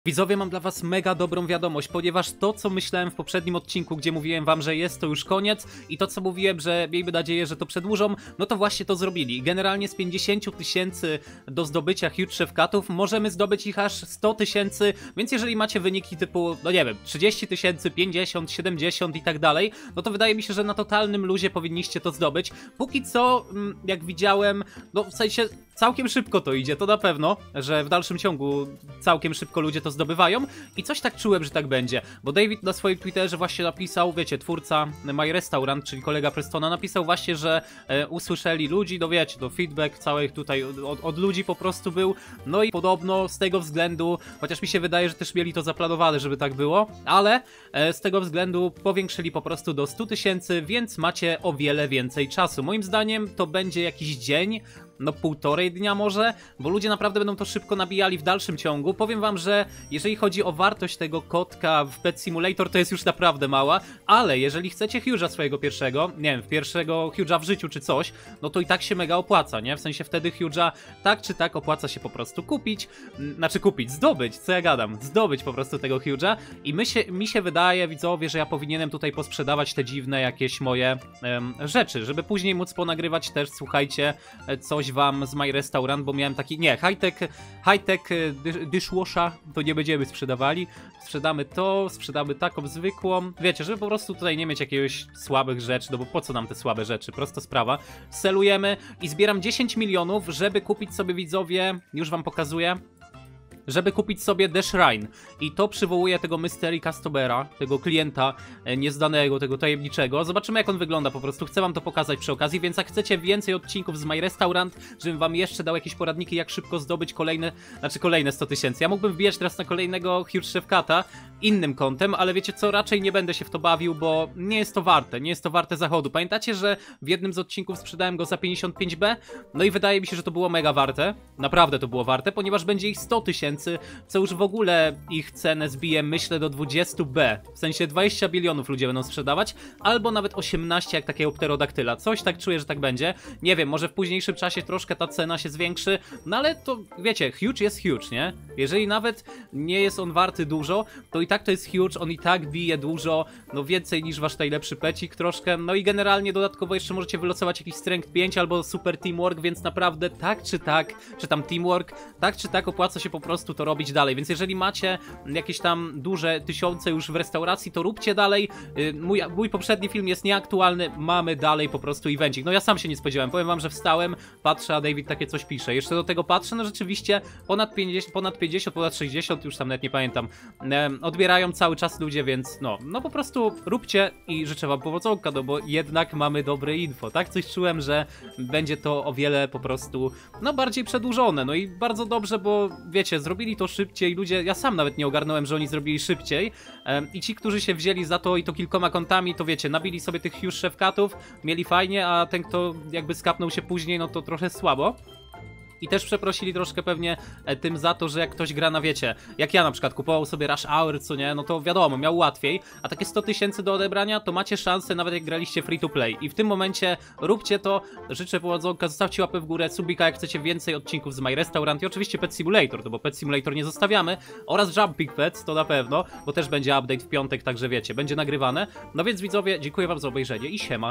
Widzowie, mam dla was mega dobrą wiadomość, ponieważ to, co myślałem w poprzednim odcinku, gdzie mówiłem wam, że jest to już koniec i to, co mówiłem, że miejmy nadzieję, że to przedłużą, no to właśnie to zrobili. Generalnie z 50 000 do zdobycia Huge Chef Catów możemy zdobyć ich aż 100 000, więc jeżeli macie wyniki typu, no nie wiem, 30 000, 50, 70 i tak dalej, no to wydaje mi się, że na totalnym luzie powinniście to zdobyć. Póki co, jak widziałem, no w sensie całkiem szybko to idzie, to na pewno, że w dalszym ciągu całkiem szybko ludzie to zdobywają i coś tak czułem, że tak będzie, bo David na swoim Twitterze właśnie napisał, wiecie, twórca My Restaurant, czyli kolega Prestona, napisał właśnie, że usłyszeli ludzi, no wiecie, to feedback całych tutaj od ludzi po prostu był, no i podobno z tego względu, chociaż mi się wydaje, że też mieli to zaplanowane, żeby tak było, ale z tego względu powiększyli po prostu do 100 000, więc macie o wiele więcej czasu. Moim zdaniem to będzie jakiś dzień, no półtorej dnia może, bo ludzie naprawdę będą to szybko nabijali w dalszym ciągu. Powiem wam, że jeżeli chodzi o wartość tego kotka w Pet Simulator, to jest już naprawdę mała, ale jeżeli chcecie Huge'a swojego pierwszego, nie wiem, pierwszego Huge'a w życiu czy coś, no to i tak się mega opłaca, nie? W sensie wtedy Huge'a tak czy tak opłaca się po prostu kupić, znaczy kupić, zdobyć, co ja gadam, zdobyć po prostu tego Huge'a i mi się wydaje, widzowie, że ja powinienem tutaj posprzedawać te dziwne jakieś moje rzeczy, żeby później móc ponagrywać też, słuchajcie, coś wam z My Restaurant, bo miałem taki, nie, high-tech dishwasha, to nie będziemy sprzedawali, sprzedamy taką zwykłą, wiecie, żeby po prostu tutaj nie mieć jakiegoś słabych rzeczy, no bo po co nam te słabe rzeczy, prosta sprawa, selujemy i zbieram 10 milionów, żeby kupić sobie, widzowie, już wam pokazuję, żeby kupić sobie The Shrine. I to przywołuje tego Mystery Customera, tego klienta nieznanego, tego tajemniczego. Zobaczymy, jak on wygląda po prostu. Chcę wam to pokazać przy okazji, więc jak chcecie więcej odcinków z My Restaurant, żebym wam jeszcze dał jakieś poradniki, jak szybko zdobyć kolejne 100 000. Ja mógłbym wbijać teraz na kolejnego Huge Chef Cata innym kątem, ale wiecie co, raczej nie będę się w to bawił, bo nie jest to warte zachodu. Pamiętacie, że w jednym z odcinków sprzedałem go za 55B? No i wydaje mi się, że to było mega warte. Naprawdę to było warte, ponieważ będzie ich 100 000, co już w ogóle ich cenę zbije, myślę, do 20B. W sensie 20 bilionów ludzie będą sprzedawać, albo nawet 18 jak takiego pterodaktyla. Coś tak czuję, że tak będzie. Nie wiem, może w późniejszym czasie troszkę ta cena się zwiększy, no ale to, wiecie, huge jest huge, nie? Jeżeli nawet nie jest on warty dużo, to i tak to jest huge, on i tak bije dużo, no więcej niż wasz najlepszy pecik troszkę, no i generalnie dodatkowo jeszcze możecie wylosować jakiś strength 5 albo super teamwork, więc naprawdę tak czy tak, czy tam teamwork, tak czy tak opłaca się po prostu to robić dalej, więc jeżeli macie jakieś tam duże tysiące już w restauracji, to róbcie dalej. Mój poprzedni film jest nieaktualny, mamy dalej po prostu evencik. No ja sam się nie spodziewałem, powiem wam, że wstałem, patrzę, a David takie coś pisze. Jeszcze do tego patrzę, no rzeczywiście ponad 50, ponad 60, już tam nawet nie pamiętam, odbierają cały czas ludzie, więc no po prostu róbcie i życzę wam powodzonka, no bo jednak mamy dobre info, tak? Coś czułem, że będzie to o wiele po prostu, no bardziej przedłużone, no i bardzo dobrze, bo wiecie, zrobili to szybciej, ludzie, ja sam nawet nie ogarnąłem, że oni zrobili szybciej i ci, którzy się wzięli za to i to kilkoma kontami, to wiecie, nabili sobie tych Huge Chef Catów, mieli fajnie, a ten, kto jakby skapnął się później, no to trochę słabo. I też przeprosili troszkę pewnie tym za to, że jak ktoś gra na, wiecie, jak ja na przykład kupował sobie Rush Hour, co nie, no to wiadomo, miał łatwiej, a takie 100 000 do odebrania, to macie szansę nawet jak graliście free to play. I w tym momencie róbcie to, życzę powodzonka, zostawcie łapę w górę, subika jak chcecie więcej odcinków z My Restaurant i oczywiście Pet Simulator, to bo Pet Simulator nie zostawiamy, oraz Jumping Pets, to na pewno, bo też będzie update w piątek, także wiecie, będzie nagrywane. No więc widzowie, dziękuję wam za obejrzenie i siema.